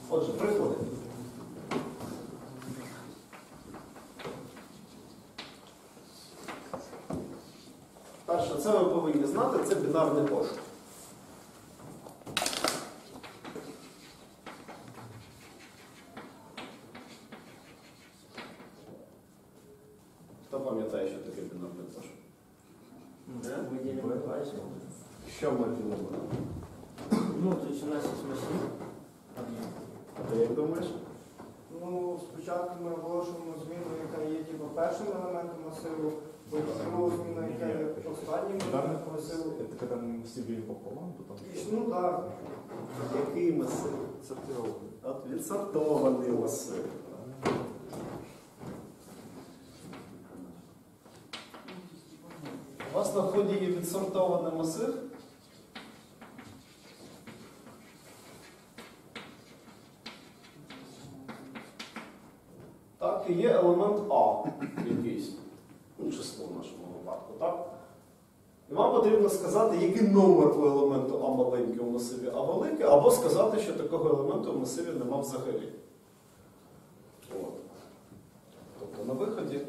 Отже, приклади. Перше, це ви повинні знати, це бінарний пошук. Хто пам'ятає, що таке бінарний пошук? Ми ділимо бачимо. Що ми ділимо? Ну, то есть у нас є масив. А ти як думаєш? Ну, спочатку ми оголошуємо зміну, яка є типу, першим елементом масиву, потім другу зміну, яка є останнім елементом масиву. Это когда мы все делим пополам, то там... Ну так. Який масив? Сортировка. От відсортований масив. У вас на вході є відсортований масив. Так, і є елемент А якийсь. Ну, число в нашому випадку, так? І вам потрібно сказати, який номер у елементу А маленький у масиві А великий, або сказати, що такого елементу у масиві нема взагалі. От. Тобто на виході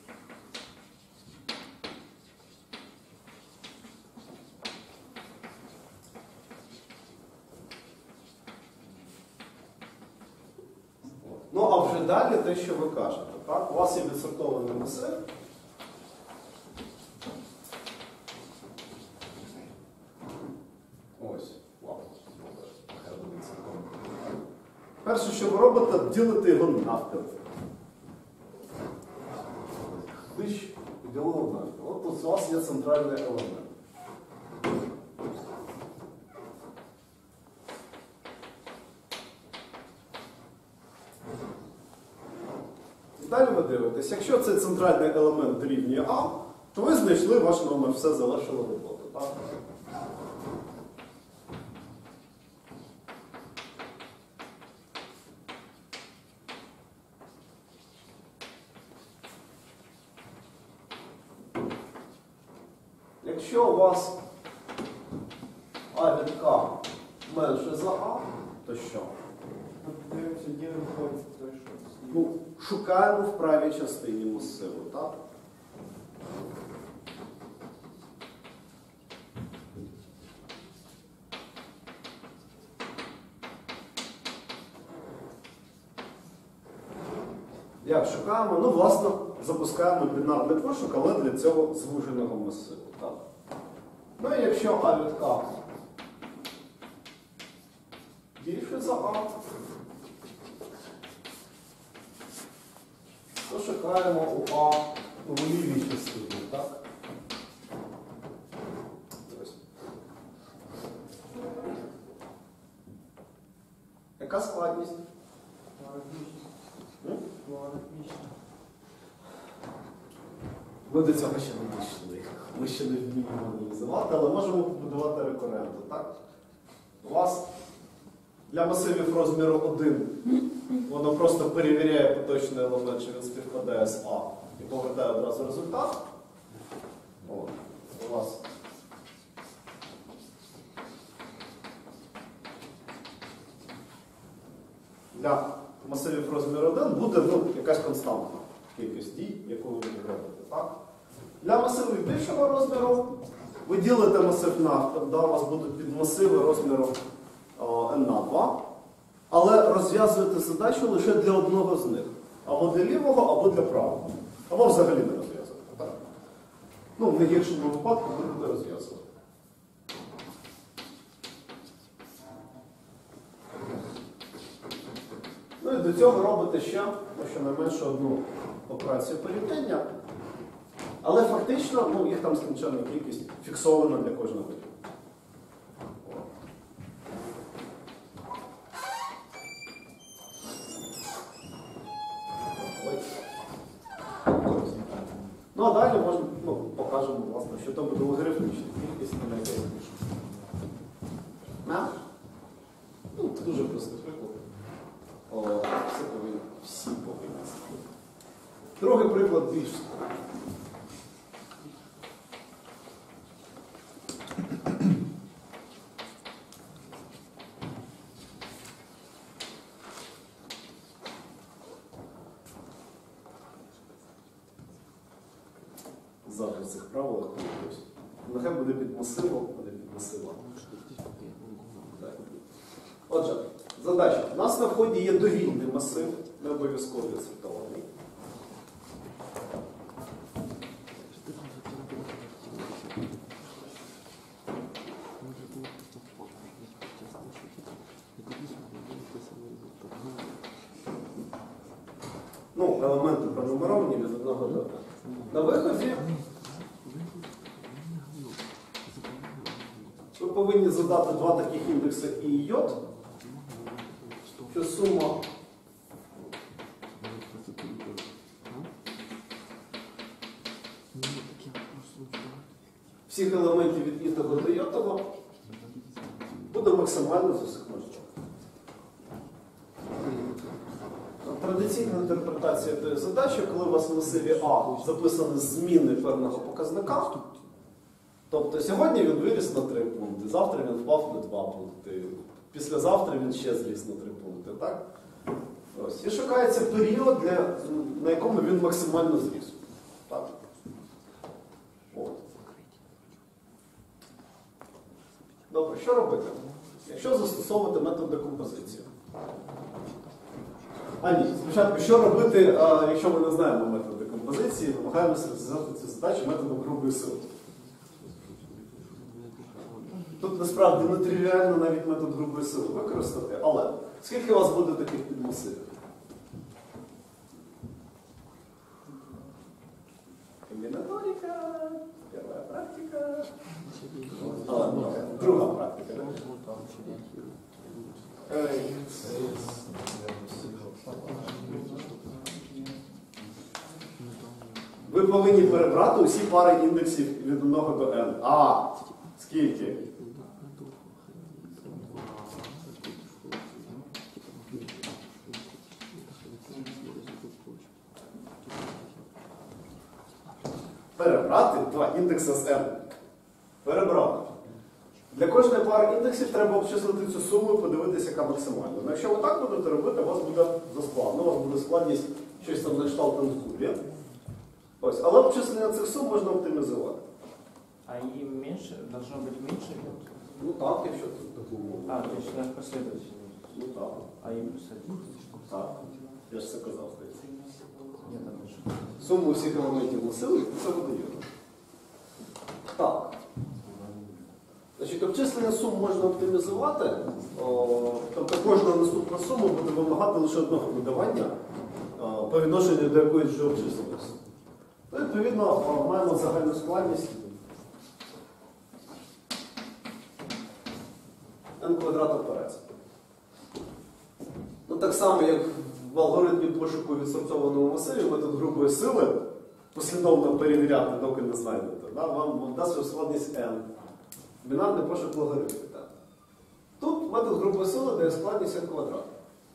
ну, а вже далі те, що ви кажете. Так? У вас є відсортований масив. Ось. Перше, що ви робите, ділите його навпіл. Хвищ поділили навпіл. От тут у вас є центральний елемент. І далі ви дивитесь, якщо цей центральний елемент дорівнює А, то ви знайшли ваш номер, все завершили роботу. Так? Якщо у вас А від К менше за А, то що? Ми дивимося, де виходить той, що Ну, шукаємо в правій частині масиву, так? Як шукаємо? Ну, власне, запускаємо бінарний пошук, але для цього звуженого масиву, так? Ну і якщо А від К більше за А, то шукаємо у А у лівій частині, так? Ось. Яка складність? Ми до цього ще не дійшли. Ми ще не вміємо аналізувати, але можемо побудувати рекурренту, так? У вас для масивів розміру 1 воно просто перевіряє поточний елемент, що він співпадає з А, і повертає одразу результат. От. У вас для масивів розміру 1 буде якась константна кількість дій, яку ви будете робити. Так? Для масивів більшого розміру ви ділите масив навпіл, да, у вас будуть підмасиви розміру n на 2, але розв'язуєте задачу лише для одного з них. Або для лівого, або для правого. Або взагалі не розв'язуєте. Так? Ну, в найгіршому випадку ви будете розв'язувати. Ну і до цього робите ще щонайменше одну операцію порівняння. Але фактично, їх там скінченна кількість фіксована для кожного виду. Ну а далі можна, покажемо, власне, що то буде логарифмічна кількість на якесь більше. Дуже простий приклад. Всі повинні. Другий приклад більш. завжди в цих правилах помилюсь. Нехай буде під масивом, а не під масивом. Так. Отже, задача. У нас на вході є довільний масив, не обов'язково відсортований. Ну, елементи пронумеровані від одного до одного. На виході ви повинні задати два таких індекси і йод, що сума всіх елементів від ітого до йотого буде максимально з усіх можливих. Традиційна інтерпретація тієї задачі, коли у вас в масиві А записані зміни певного показника, тобто сьогодні він виріс на 3 пункти, завтра він впав на 2 пункти, післязавтра він ще зріс на 3 пункти. Так? Ось. І шукається період, на якому він максимально зріс. Так? От. Добре, що робити? Якщо застосовувати метод декомпозиції. А ні, спочатку, що робити, якщо ми не знаємо метод декомпозиції, намагаємося розв'язати цю задачу методом грубої сили. Тут насправді нетривіально навіть метод грубої сили використати, але скільки у вас буде таких підмасивів? Комбінаторика, перша практика, друга практика. Ви повинні перебрати усі пари індексів від 1 до n. А, скільки? Перебрати два індекси з n. Перебрали. Для кожної пари індексів треба обчислити цю суму і подивитися, яка максимальна. Ну, якщо ви так будете робити, у вас буде заскладно, у вас буде складність щось там на кшталт тензурі. Ось, але обчислення цих сум можна оптимізувати. А им меньше, должно быть меньше? Ну так, якщо тут таку умову. А, то есть у нас последовательно. Ну так. А им плюс 1? Так. Я ж це казав, здається. Нет, там меньше. Суму всіх елементів масиву, і це видає. Так. Значить, обчислення сум можна оптимізувати. Тобто кожна наступна сума буде вимагати лише одного додавання по відношенню до якоїсь вже обчисленої суми. Ну, відповідно, маємо загальну складність n квадрат операції. Ну, так само, як в алгоритмі пошуку відсортованого масиві, метод грубої сили послідовно перевіряти, доки не знайдете. Да? Вам дасть складність n. Бінарний пошук логарифмів. Тут метод грубої сили дає складність n квадрат.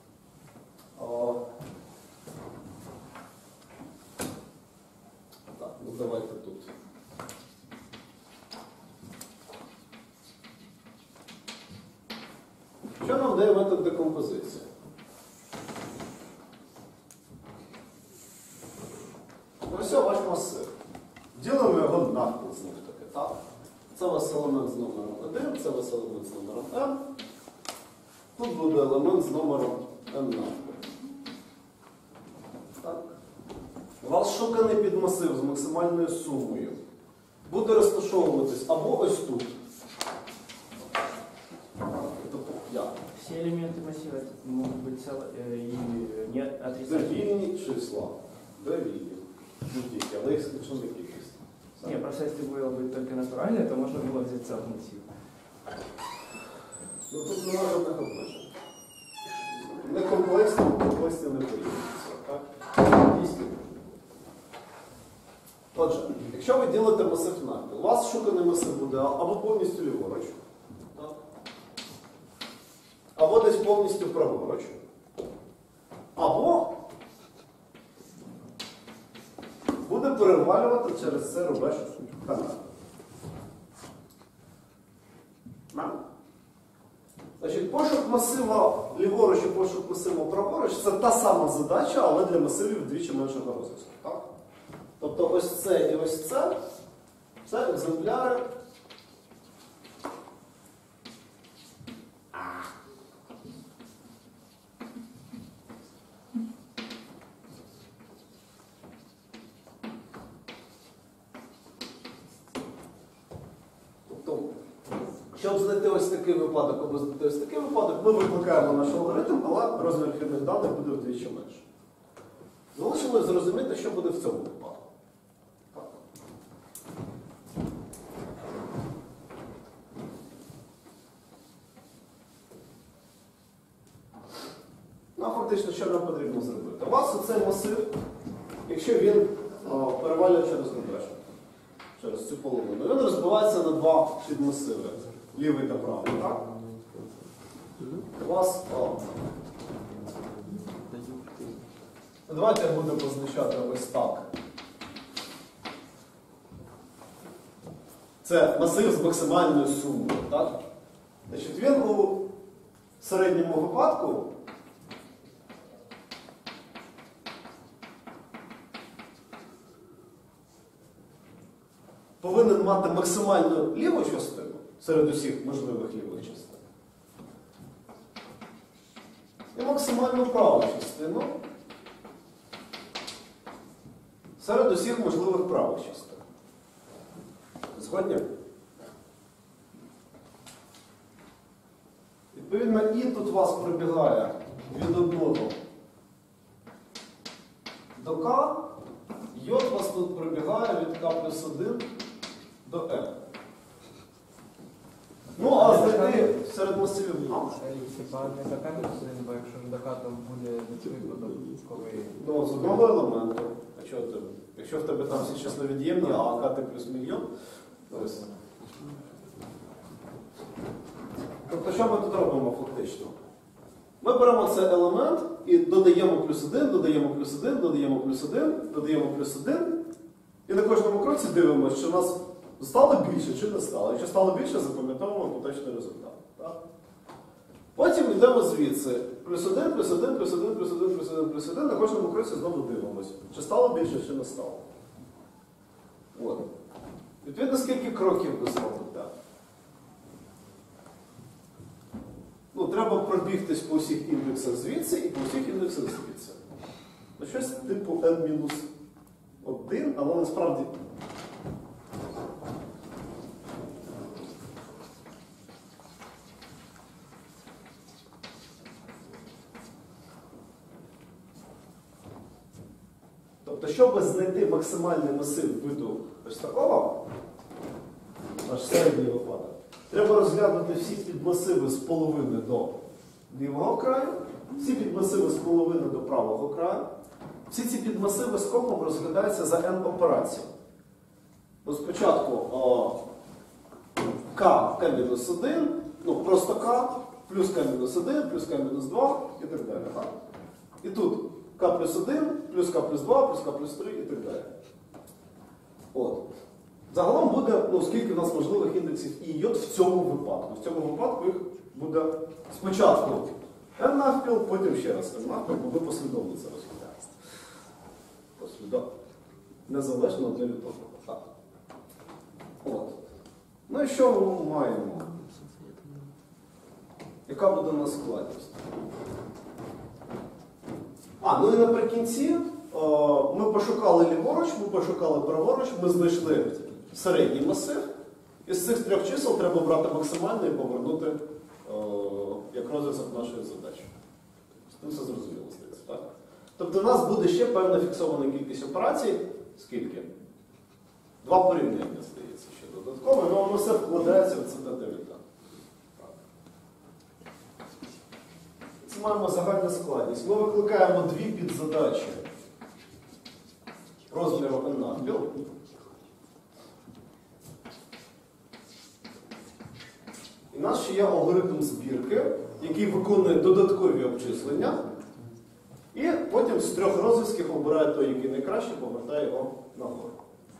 Так, ну давайте тут. Що нам дає метод декомпозиції? Ось ваш масив. Ділимо його навпіл знов таки, так? Це у вас елемент з номером 1, це у вас елемент з номером m. Тут буде елемент з номером m навпіл. Так. У вас шуканий підмасив з максимальною сумою. Буде розташовуватись або ось тут. Тобто, як? Все элементы массива могут быть и не отрицательные. Довільні числа. Довільні. Будь-які, але їх скачана кількість. Не, просто если было бы только натуральное, то можно было взять целый массив. Ну тут немає жодних обмежень. Не комплексні, комплексні не порівнюються. Так? Дійсно. Отже, якщо ви ділите масив навпіл, у вас шуканий масив буде або повністю ліворуч, так? Або десь повністю праворуч, або буде перевалювати через це рубеж каналу. Значить, пошук масива ліворуч і пошук масива праворуч – це та сама задача, але для масивів вдвічі меншого розв'язку. Так? Тобто Тобто ось це і ось це екземпляри. Тобто, щоб знайти ось такий випадок або знайти ось такий випадок, ми викликаємо наш алгоритм, але розмір вхідних даних буде вдвічі менше. Залишилось зрозуміти, що буде в цьому випадку. Так. Ну, а фактично, що нам потрібно зробити? У вас оцей масив, якщо він перевалює через додачу, через цю половину, він розбивається на два підмасиви, лівий та правий, так? У вас... Давайте я буду позначати ось так. Це масив з максимальною сумою, так? Значить, він у середньому випадку повинен мати максимальну ліву частину серед усіх можливих лівих частин. І максимальну праву частину серед усіх можливих правих частин. Згодні? Відповідно, і тут у вас пробігає від 1 до К, і от у вас тут пробігає від К плюс 1 до N. Ну, а знайти серед масивів. Хіба не така не бо якщо ж така, то буде випадок, коли... Ну, з одного елементу. А чого ти? Якщо в тебе там всі числовід'ємні, а АК плюс мільйон, ось. Тобто, що ми тут робимо фактично? Ми беремо цей елемент і додаємо плюс 1, додаємо плюс 1, додаємо плюс 1, додаємо плюс 1. І на кожному кроці дивимося, чи у нас стало більше, чи не стало. Якщо стало більше, запам'ятовуємо поточний результат. Так? Потім йдемо звідси. Плюс 1, плюс 1, плюс 1, плюс 1, плюс 1, плюс 1. На кожному кроці знову дивимося, чи стало більше, чи не стало. От. Відповідно, скільки кроків ви зробите? Ну, треба пробігтись по усіх індексах звідси і по усіх індексах звідси. Ну, щось типу n-1, але насправді... Тобто, щоб знайти максимальний масив виду ось такого, наш середній випадок, треба розглянути всі підмасиви з половини до лівого краю, всі підмасиви з половини до правого краю. Всі ці підмасиви скопом розглядаються за n операцій. Ну, спочатку k-1, ну просто k, плюс k-1, плюс k-2 і так далі. Так? І тут k плюс 1, плюс k плюс 2, плюс k плюс 3 і так далі. От. Загалом буде, ну, скільки в нас можливих індексів і йод в цьому випадку. В цьому випадку їх буде спочатку n навпіл, потім ще раз n навпіл, бо ви послідовно це розглядаєте. Послідовно. Незалежно одне від одного. Так. От. Ну і що ми маємо? Яка буде у нас складність? Ну і наприкінці ми пошукали ліворуч, ми пошукали праворуч, ми знайшли середній масив. Із цих трьох чисел треба брати максимальне і повернути як розв'язок нашої задачі. Це все зрозуміло, здається, так? Тобто у нас буде ще певна фіксована кількість операцій. Скільки? 2 порівняння, здається, ще додатково, але воно все вкладається в це дата. Це маємо загальну складність. Ми викликаємо дві підзадачі розміру n навпіл. І у нас ще є алгоритм збірки, який виконує додаткові обчислення. І потім з трьох розв'язків обирає той, який найкраще, повертає його нагору.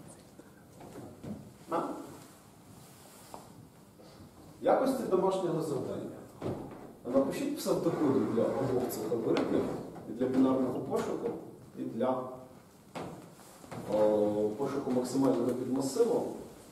Якості домашнього завдання. Напишіть псевдокоди для обох цих алгоритмів, і для бінарного пошуку, і для пошуку максимального підмасиву.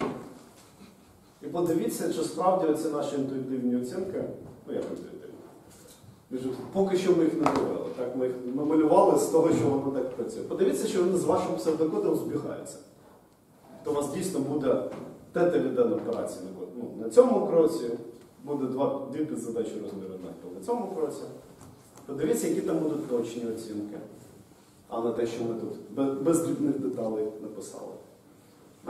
І подивіться, чи справді ці наші інтуїтивні оцінки, ну як інтуїтивні, поки що ми їх не довели, так? Ми їх намалювали з того, що воно так працює. Подивіться, чи вони з вашим псевдокодом збігаються. То у вас дійсно буде т-від-н операції. Ну, на цьому кроці буде дві підзадачі розміру надпил. На цьому кроці. Подивіться, які там будуть точні оцінки, а не те, що ми тут без дрібних деталей написали. А?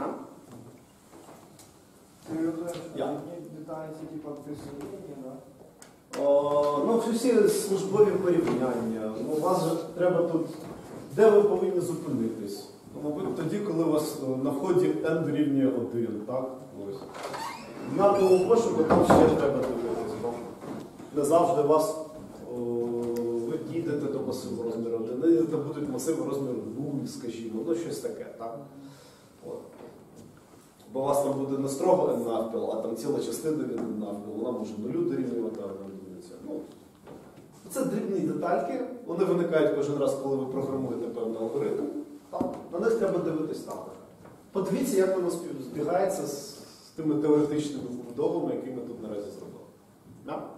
Ти розумієш, Я. які деталі ці типу присоединені, да? Ну, всі службові порівняння. Ну, у вас же треба тут, де ви повинні зупинитись. Ну, мабуть, тоді, коли у вас на вході n дорівнює 1, так? Ось. На тому пошуку там ще треба дивитись. Не завжди вас ви дійдете до масиву розміру 1, це будуть масиви розміру 0, скажімо, ну щось таке, так? От. Бо у вас там буде не строго n навпіл, а там ціла частина від n навпіл, вона може 0 дорівнювати, а вона дорівнюється. Ну, це дрібні детальки, вони виникають кожен раз, коли ви програмуєте певний алгоритм. Так? На них треба дивитись так. Подивіться, як воно збігається з тими теоретичними побудовами, які ми тут наразі зробили. Да?